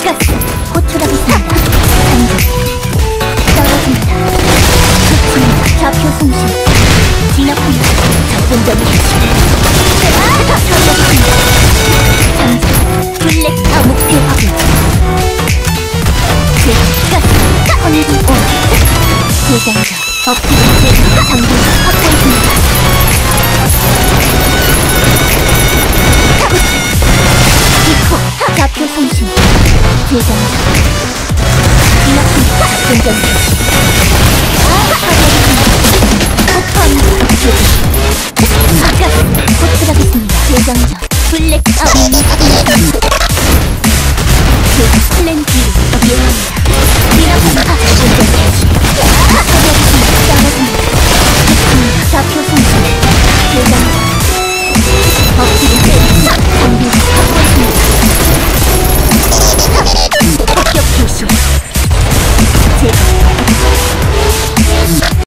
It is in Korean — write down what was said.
가스 호출하겠습니다. 떨어집니다. 좋습니다. 좌표 송신 진압합니다. 접근적인 처리하겠습니다. 잠시 블랙 목표 확인. 가스 커넥트 온. 대장자 업그레이드 장비 확보했습니다. 기포 좌표 송신 대장자 진압합니다. 접근적인 호출하겠습니다. 대장자 블랙 아웃